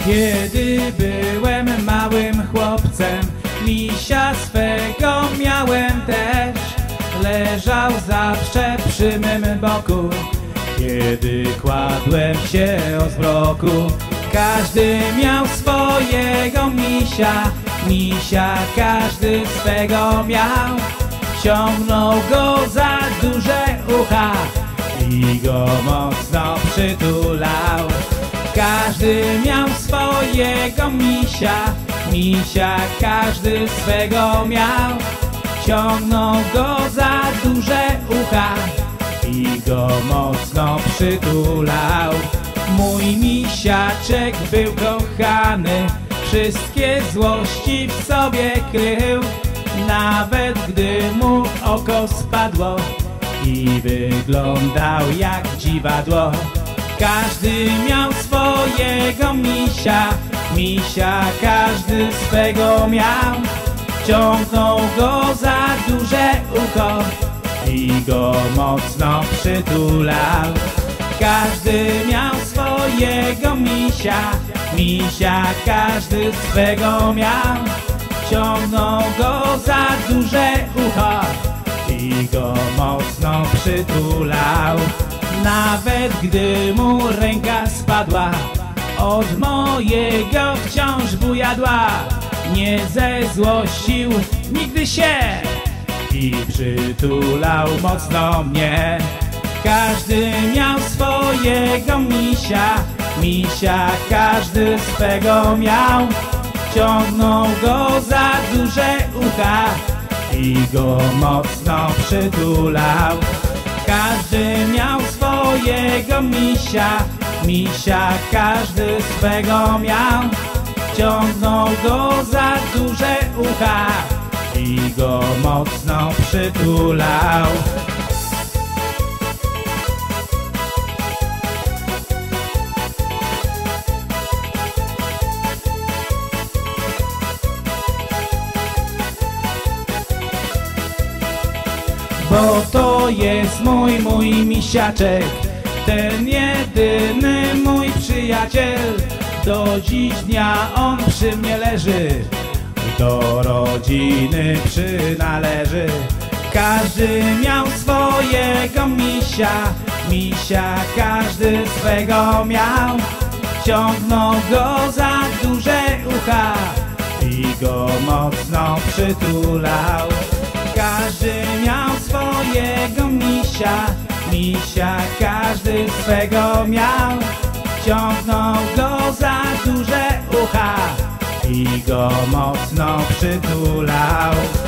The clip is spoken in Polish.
Kiedy byłem małym chłopcem, misia swego miałem też. Leżał zawsze przy mym boku, kiedy kładłem się o zmroku. Każdy miał swojego misia, misia każdy swego miał. Ciągnął go za duże ucha i go mocno przytulał. Każdy miał swojego misia, misia każdy swego miał. Ciągnął go za duże ucha i go mocno przytulał. Mój misiaczek był kochany, wszystkie złości w sobie krył. Nawet gdy mu oko spadło i wyglądał jak dziwadło. Każdy miał swojego misia, misia każdy swego miał. Ciągnął go za duże ucho i go mocno przytulał. Każdy miał swojego misia, misia każdy swego miał. Ciągnął go za duże ucho i go mocno przytulał. Nawet gdy mu ręka spadła, od mojego wciąż bujadła. Nie zezłościł nigdy się i przytulał mocno mnie. Każdy miał swojego misia, misia każdy swego miał. Ciągnął go za duże ucha i go mocno przytulał. Każdy miał swojego misia, misia każdy swego miał. Ciągnął go za duże ucha i go mocno przytulał. Bo to jest mój misiaczek, ten jedyny mój przyjaciel. Do dziś dnia on przy mnie leży, do rodziny przynależy. Każdy miał swojego misia, misia każdy swego miał. Ciągnął go za duże ucha i go mocno przytulał. Każdy miał swojego misia, misia każdy swego miał. Ciągnął go za duże ucha i go mocno przytulał.